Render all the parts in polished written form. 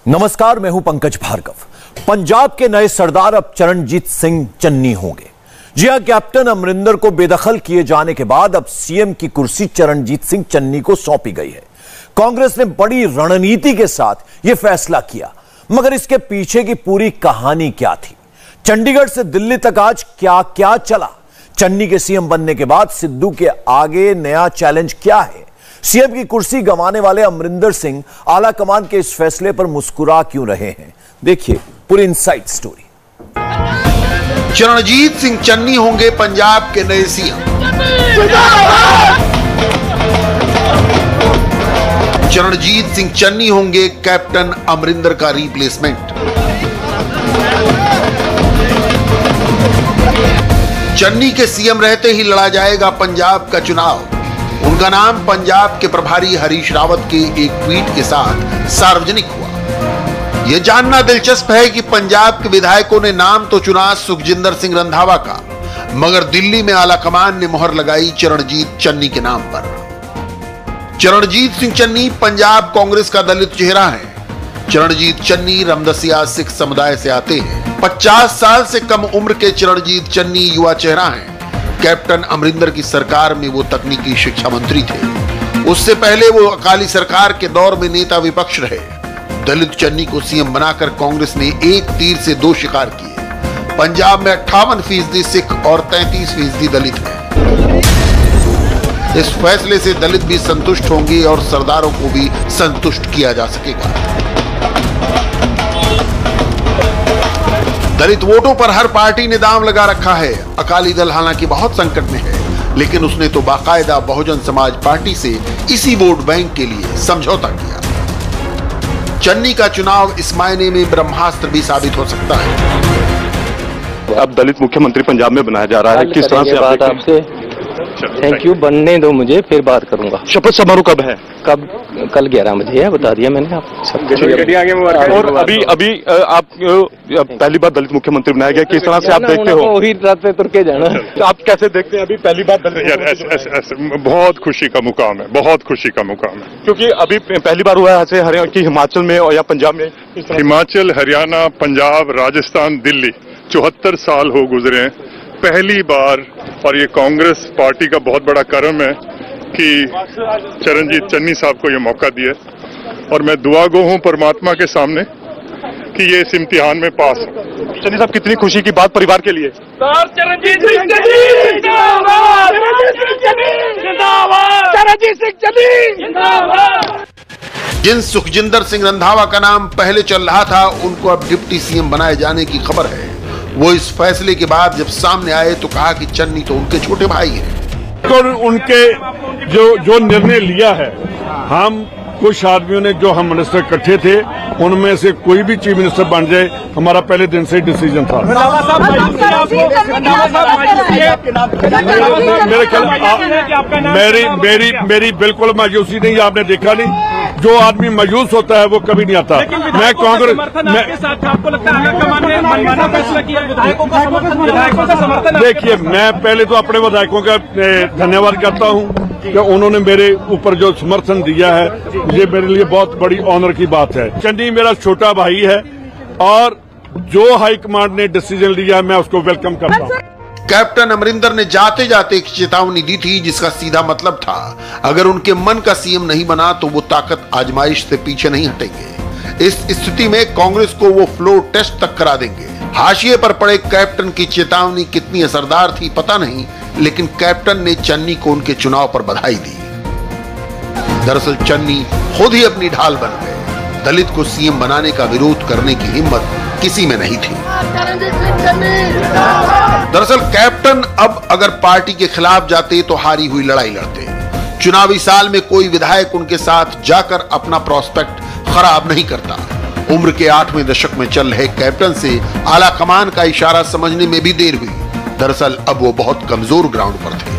नमस्कार, मैं हूं पंकज भार्गव। पंजाब के नए सरदार अब चरणजीत सिंह चन्नी होंगे। जी हां, कैप्टन अमरिंदर को बेदखल किए जाने के बाद अब सीएम की कुर्सी चरणजीत सिंह चन्नी को सौंपी गई है। कांग्रेस ने बड़ी रणनीति के साथ यह फैसला किया, मगर इसके पीछे की पूरी कहानी क्या थी? चंडीगढ़ से दिल्ली तक आज क्या क्या चला? चन्नी के सीएम बनने के बाद सिद्धू के आगे नया चैलेंज क्या है? सीएम की कुर्सी गंवाने वाले अमरिंदर सिंह आला कमान के इस फैसले पर मुस्कुरा क्यों रहे हैं? देखिए पूरी इनसाइड स्टोरी। चरणजीत सिंह चन्नी होंगे पंजाब के नए सीएम। चरणजीत सिंह चन्नी होंगे कैप्टन अमरिंदर का रिप्लेसमेंट। चन्नी के सीएम रहते ही लड़ा जाएगा पंजाब का चुनाव। उनका नाम पंजाब के प्रभारी हरीश रावत के एक ट्वीट के साथ सार्वजनिक हुआ। यह जानना दिलचस्प है कि पंजाब के विधायकों ने नाम तो चुना सुखजिंदर सिंह रंधावा का, मगर दिल्ली में आला कमान ने मोहर लगाई चरणजीत चन्नी के नाम पर। चरणजीत सिंह चन्नी पंजाब कांग्रेस का दलित चेहरा है। चरणजीत चन्नी रमदसिया सिख समुदाय से आते हैं। 50 साल से कम उम्र के चरणजीत चन्नी युवा चेहरा हैं। कैप्टन अमरिंदर की सरकार में वो तकनीकी शिक्षा मंत्री थे। उससे पहले वो अकाली सरकार के दौर में नेता विपक्ष रहे। दलित चन्नी को सीएम बनाकर कांग्रेस ने एक तीर से दो शिकार किए। पंजाब में 58% सिख और 33% दलित हैं। इस फैसले से दलित भी संतुष्ट होंगे और सरदारों को भी संतुष्ट किया जा सकेगा। दलित वोटों पर हर पार्टी ने दांव लगा रखा है। अकाली दल हालांकि बहुत संकट में है, लेकिन उसने तो बाकायदा बहुजन समाज पार्टी से इसी वोट बैंक के लिए समझौता किया। चन्नी का चुनाव इस मायने में ब्रह्मास्त्र भी साबित हो सकता है। अब दलित मुख्यमंत्री पंजाब में बनाया जा रहा है, किस तरह से बात आपसे? थैंक यू, बनने दो मुझे, फिर बात करूंगा। शपथ समारोह कब है? कब? कल 11 बजे है, बता दिया मैंने आप सब। और अभी आप पहली बार दलित मुख्यमंत्री बनाया गया, किस तरह से आप देखते हो? वही रात पे तुर के जाना। तो आप कैसे देखते हैं अभी पहली बार दलित? बहुत खुशी का मुकाम है, बहुत खुशी का मुकाम है, क्योंकि अभी पहली बार हुआ है हरियाणा की हिमाचल में या पंजाब में। हिमाचल, हरियाणा, पंजाब, राजस्थान, दिल्ली 74 साल हो गुजरे हैं, पहली बार। और ये कांग्रेस पार्टी का बहुत बड़ा कर्म है कि चरणजीत चन्नी साहब को ये मौका दिया, और मैं दुआ गो हूं परमात्मा के सामने कि ये इस इम्तिहान में पास हो। चन्नी साहब, कितनी खुशी की बात परिवार के लिए। चरणजीत सिंह चन्नी जिंदाबाद, चरणजीत सिंह चन्नी जिंदाबाद, चरणजीत सिंह चन्नी जिंदाबाद। जिन सुखजिंदर सिंह रंधावा का नाम पहले चल रहा था, उनको अब डिप्टी सीएम बनाए जाने की खबर है। वो इस फैसले के बाद जब सामने आए तो कहा कि चन्नी तो उनके छोटे भाई हैं। तो उनके जो निर्णय लिया है, हम कुछ आदमियों ने जो हम मिनिस्टर इकट्ठे थे, उनमें से कोई भी चीफ मिनिस्टर बन जाए, हमारा पहले दिन से डिसीजन था। मेरे ख्याल मेरी बिल्कुल मायूसी नहीं, आपने देखा नहीं, जो आदमी मायूस होता है वो कभी नहीं आता। मैं कांग्रेस देखिए, मैं पहले तो अपने विधायकों का धन्यवाद करता हूं कि उन्होंने मेरे ऊपर जो समर्थन दिया है, ये मेरे लिए बहुत बड़ी ऑनर की बात है। चन्नी मेरा छोटा भाई है और जो हाईकमांड ने डिसीजन लिया मैं उसको वेलकम करता हूं। कैप्टन अमरिंदर ने जाते जाते एक चेतावनी दी थी, जिसका सीधा मतलब था अगर उनके मन का सीएम नहीं बना तो वो ताकत आजमाइश से पीछे नहीं हटेंगे। इस स्थिति में कांग्रेस को वो फ्लोर टेस्ट तक करा देंगे। हाशिए पर पड़े कैप्टन की चेतावनी कितनी असरदार थी पता नहीं, लेकिन कैप्टन ने चन्नी को उनके चुनाव पर बधाई दी। दरअसल चन्नी खुद ही अपनी ढाल बन गए। दलित को सीएम बनाने का विरोध करने की हिम्मत किसी में नहीं थी। दरअसल कैप्टन अब अगर पार्टी के खिलाफ जाते तो हारी हुई लड़ाई लड़ते। चुनावी साल में कोई विधायक उनके साथ जाकर अपना प्रोस्पेक्ट खराब नहीं करता। उम्र के 8वें दशक में चल रहे कैप्टन से आला कमान का इशारा समझने में भी देर हुई। दरअसल अब वो बहुत कमजोर ग्राउंड पर थे।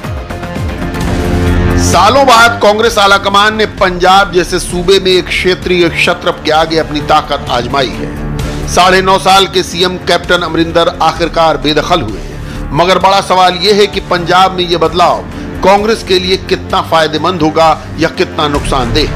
सालों बाद कांग्रेस आला कमान ने पंजाब जैसे सूबे में एक क्षेत्रीय क्षत्रप के आगे अपनी ताकत आजमाई है। 9.5 साल के सीएम कैप्टन अमरिंदर आखिरकार बेदखल हुए, मगर बड़ा सवाल यह है कि पंजाब में यह बदलाव कांग्रेस के लिए कितना फायदेमंद होगा या कितना नुकसानदेह।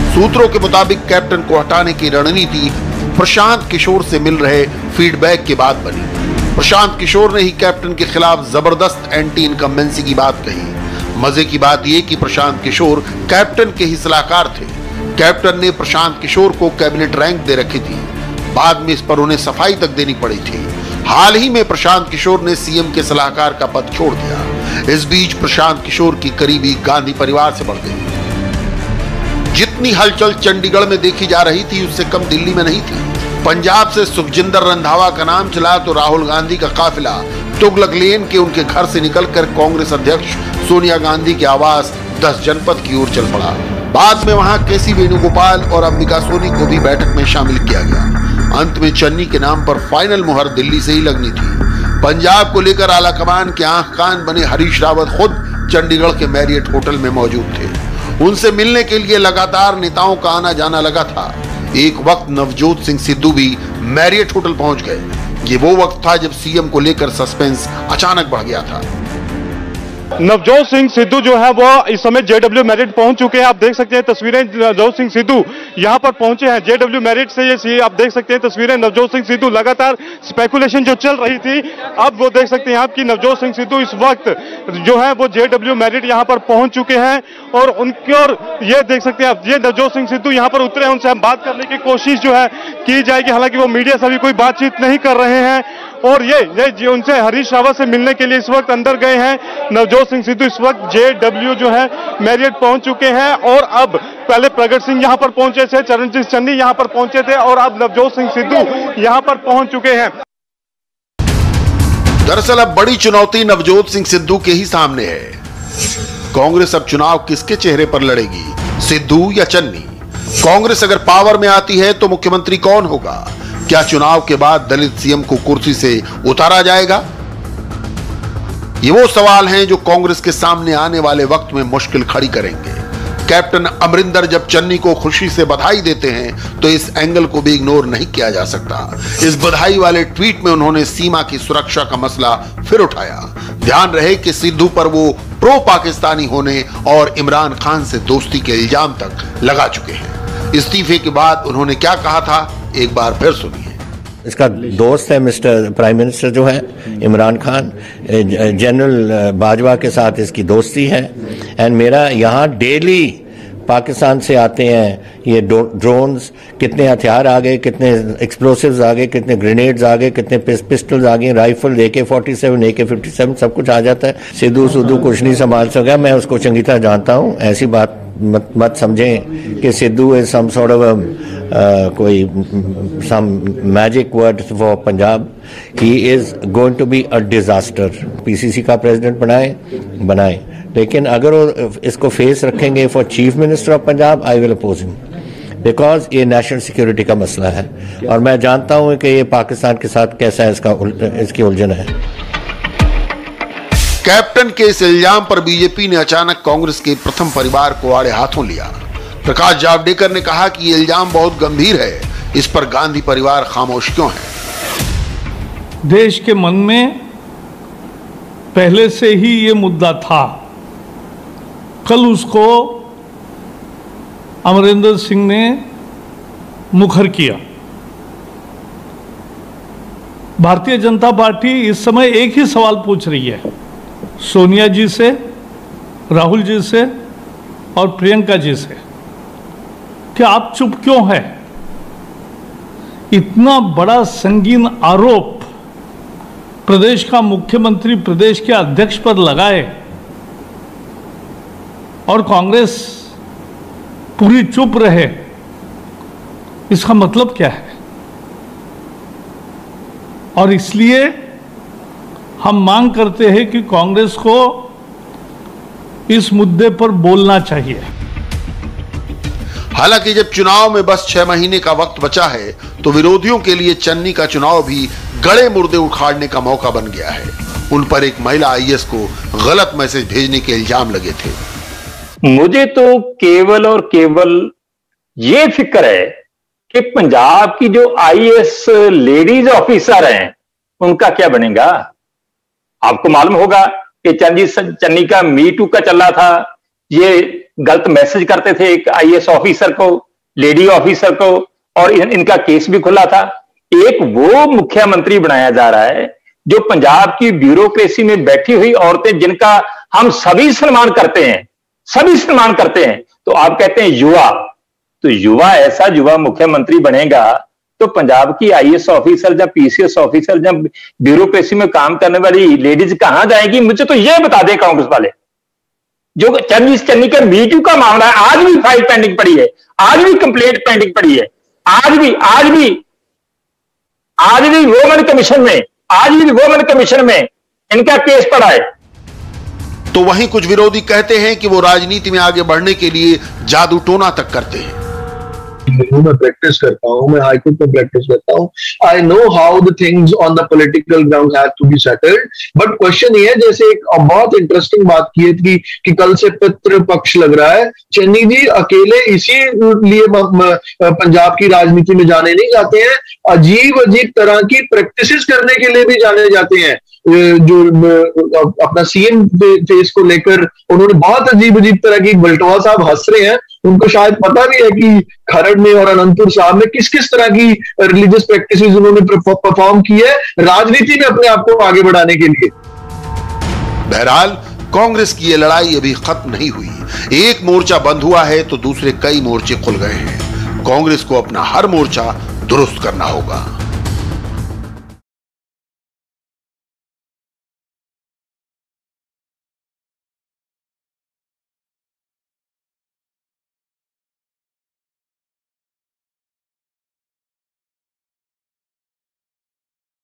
सूत्रों के मुताबिक कैप्टन को हटाने की रणनीति प्रशांत किशोर से मिल रहे फीडबैक के बाद बनी। प्रशांत किशोर ने ही कैप्टन के खिलाफ जबरदस्त एंटी इनकम्बेंसी की बात कही। मजे की बात यह कि प्रशांत किशोर कैप्टन के ही सलाहकार थे। कैप्टन ने प्रशांत किशोर को कैबिनेट रैंक दे रखी थी। बाद में इस पर उन्हें सफाई तक देनी पड़ी थी। हाल ही में प्रशांत किशोर ने सीएम के सलाहकार का पद छोड़ दिया। इस बीच प्रशांत किशोर की करीबी गांधी परिवार से बढ़ गई। जितनी हलचल चंडीगढ़ में देखी जा रही थी उससे कम दिल्ली में नहीं थी। पंजाब से सुखजिंदर रंधावा का नाम चला तो राहुल गांधी का काफिला तुगलक लेन के उनके घर से निकलकर कांग्रेस अध्यक्ष सोनिया गांधी के आवास 10 जनपद की ओर चल पड़ा। बाद में वहां केसी वेणुगोपाल और अंबिका सोनी को भी बैठक में शामिल किया गया। अंत में चन्नी के नाम पर फाइनल मुहर दिल्ली से ही लगनी थी। पंजाब को लेकर आलाकमान के आंख कान बने हरीश रावत खुद चंडीगढ़ के मैरियट होटल में मौजूद थे। उनसे मिलने के लिए लगातार नेताओं का आना जाना लगा था। एक वक्त नवजोत सिंह सिद्धू भी मैरियट होटल पहुंच गए। ये वो वक्त था जब सीएम को लेकर सस्पेंस अचानक बढ़ गया था। नवजोत सिंह सिद्धू जो है वो इस समय जेडब्ल्यू मैरिट पहुंच चुके हैं। आप देख सकते हैं तस्वीरें, नवजोत सिंह सिद्धू यहां पर पहुंचे हैं जेडब्ल्यू मैरिट से। ये आप देख सकते हैं तस्वीरें, नवजोत सिंह सिद्धू लगातार स्पेकुलेशन जो चल रही थी, अब वो देख सकते हैं आप कि नवजोत सिंह सिद्धू इस वक्त जो है वो जेडब्ल्यू मैरिट यहां पर पहुंच चुके हैं और उनकी और ये देख सकते हैं आप, ये नवजोत सिंह सिद्धू यहां पर उतरे हैं। उनसे हम बात करने की कोशिश जो है की जाएगी। हालांकि वो मीडिया से अभी कोई बातचीत नहीं कर रहे हैं और ये उनसे हरीश रावत से मिलने के लिए इस वक्त अंदर गए हैं। नवजोत सिंह सिद्धू इस वक्त जेडब्ल्यू जो है मैरियट पहुंच चुके हैं और अब पहले प्रगट सिंह यहां पर पहुंचे थे, चरणजीत चन्नी यहां पर पहुंचे थे और अब नवजोत सिंह सिद्धू यहां पर पहुंच चुके हैं। दरअसल अब बड़ी चुनौती नवजोत सिंह सिद्धू के ही सामने है। कांग्रेस अब चुनाव किसके चेहरे पर लड़ेगी, सिद्धू या चन्नी? कांग्रेस अगर पावर में आती है तो मुख्यमंत्री कौन होगा? क्या चुनाव के बाद दलित सीएम को कुर्सी से उतारा जाएगा? ये वो सवाल हैं जो कांग्रेस के सामने आने वाले वक्त में मुश्किल खड़ी करेंगे। कैप्टन अमरिंदर जब चन्नी को खुशी से बधाई देते हैं तो इस एंगल को भी इग्नोर नहीं किया जा सकता। इस बधाई वाले ट्वीट में उन्होंने सीमा की सुरक्षा का मसला फिर उठाया। ध्यान रहे कि सिद्धू पर वो प्रो पाकिस्तानी होने और इमरान खान से दोस्ती के इल्जाम तक लगा चुके हैं। इस्तीफे के बाद उन्होंने क्या कहा था, एक बार फिर सुनिए। इसका दोस्त है मिस्टर प्राइम मिनिस्टर जो है इमरान खान, जनरल बाजवा के साथ इसकी दोस्ती है। एंड मेरा यहाँ डेली पाकिस्तान से आते हैं ये ड्रोन्स, कितने हथियार आ गए, कितने एक्सप्लोसिव्स आ गए, कितने ग्रेनेड्स आ गए, कितने पिस्टल्स आ गए, राइफल, AK-47, AK-57 सब कुछ आ जाता है। सिद्धू कुछ नहीं संभाल सका। मैं उसको चंगी तरह जानता हूँ। ऐसी बात मत समझें कि Sidhu is some sort of कोई some magic word for Punjab. He is going to be a disaster. PCC का प्रेसिडेंट बनाए, लेकिन अगर वो इसको फेस रखेंगे for chief minister of Punjab, I will oppose him because ये नेशनल सिक्योरिटी का मसला है और मैं जानता हूं कि ये पाकिस्तान के साथ कैसा है इसकी उलझन है। कैप्टन के इस इल्जाम पर बीजेपी ने अचानक कांग्रेस के प्रथम परिवार को आड़े हाथों लिया। प्रकाश जावड़ेकर ने कहा कि ये इल्जाम बहुत गंभीर है, इस पर गांधी परिवार खामोश क्यों है? देश के मन में पहले से ही ये मुद्दा था। कल उसको अमरिंदर सिंह ने मुखर किया। भारतीय जनता पार्टी इस समय एक ही सवाल पूछ रही है सोनिया जी से, राहुल जी से और प्रियंका जी से कि आप चुप क्यों हैं? इतना बड़ा संगीन आरोप प्रदेश का मुख्यमंत्री प्रदेश के अध्यक्ष पर लगाए और कांग्रेस पूरी चुप रहे, इसका मतलब क्या है? और इसलिए हम मांग करते हैं कि कांग्रेस को इस मुद्दे पर बोलना चाहिए। हालांकि जब चुनाव में बस 6 महीने का वक्त बचा है तो विरोधियों के लिए चन्नी का चुनाव भी गड़े मुर्दे उखाड़ने का मौका बन गया है। उन पर एक महिला IAS को गलत मैसेज भेजने के इल्जाम लगे थे। मुझे तो केवल और केवल ये फिक्र है कि पंजाब की जो IAS लेडीज ऑफिसर हैं उनका क्या बनेगा। आपको मालूम होगा कि चन्नी का मी टू का चल रहा था, ये गलत मैसेज करते थे एक आईएएस ऑफिसर को, लेडी ऑफिसर को, और इनका केस भी खुला था। एक वो मुख्यमंत्री बनाया जा रहा है जो पंजाब की ब्यूरोक्रेसी में बैठी हुई औरतें जिनका हम सभी सम्मान करते हैं, सभी सम्मान करते हैं, तो आप कहते हैं युवा, तो युवा ऐसा युवा मुख्यमंत्री बनेगा तो पंजाब की आईएएस ऑफिसर या पीसीएस ऑफिसर या ब्यूरोक्रेसी में काम करने वाली लेडीज कहां जाएगी? मुझे तो यह बता दें कांग्रेस वाले। जो चरणजीत चन्नी का मीटू का मामला है, आज भी फाइल पेंडिंग पड़ी है, आज भी कंप्लेंट पेंडिंग पड़ी है, आज भी वोमेन कमीशन में इनका केस पड़ा है। तो वहीं कुछ विरोधी कहते हैं कि वो राजनीति में आगे बढ़ने के लिए जादू टोना तक करते हैं। मैं प्रैक्टिस करता हूँ, मैं हाईकोर्ट में प्रैक्टिस करता हूँ। I know how the things on the political ground have to be settled, but question ये है, जैसे एक बहुत इंटरेस्टिंग बात की है कि कल से पितृ पक्ष लग रहा है। चन्नी जी अकेले इसीलिए पंजाब की राजनीति में जाने नहीं जाते हैं, अजीब अजीब तरह की प्रैक्टिसेस करने के लिए भी जाने जाते हैं। जो अपना सीएम फेस को लेकर उन्होंने बहुत अजीब अजीब तरह की, बल्टोआ साहब हंस रहे हैं, उनको शायद पता भी है कि खरड़ में और अनंतपुर साहब में किस किस तरह की रिलीजियस प्रैक्टिसेस उन्होंने परफॉर्म की है राजनीति में अपने आप को आगे बढ़ाने के लिए। बहरहाल कांग्रेस की यह लड़ाई अभी खत्म नहीं हुई। एक मोर्चा बंद हुआ है तो दूसरे कई मोर्चे खुल गए हैं। कांग्रेस को अपना हर मोर्चा दुरुस्त करना होगा।